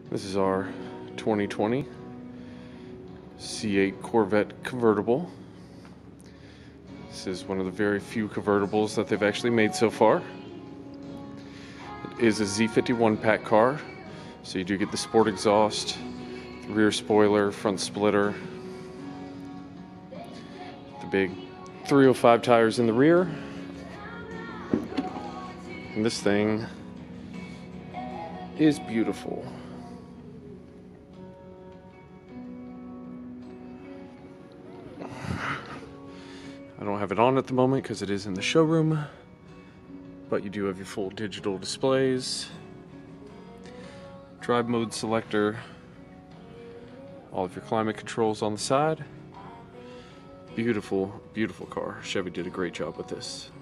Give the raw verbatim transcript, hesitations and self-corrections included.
This is our twenty twenty C eight Corvette convertible. This is one of the very few convertibles that they've actually made so far. It is a Z fifty-one pack car, so you do get the sport exhaust, the rear spoiler, front splitter, the big three oh five tires in the rear, and this thing is beautiful. I don't have it on at the moment because it is in the showroom, but you do have your full digital displays, drive mode selector, all of your climate controls on the side. Beautiful, beautiful car. Chevy did a great job with this.